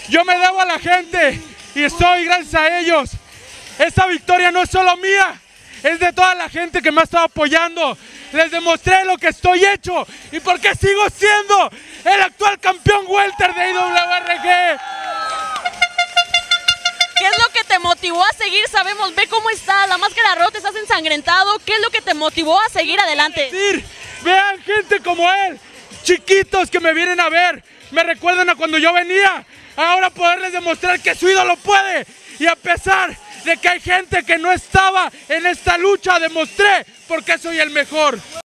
Yo me debo a la gente y estoy gracias a ellos. Esta victoria no es solo mía, es de toda la gente que me ha estado apoyando. Les demostré lo que estoy hecho y por qué sigo siendo el actual campeón welter de IWRG. ¿Qué es lo que te motivó a seguir? Sabemos, ve cómo está, la máscara rota, estás ensangrentado. ¿Qué es lo que te motivó a seguir adelante? Vean gente como él, chiquitos que me vienen a ver, me recuerdan a cuando yo venía. Ahora poderles demostrar que su ídolo puede. Y a pesar de que hay gente que no estaba en esta lucha, demostré por qué soy el mejor.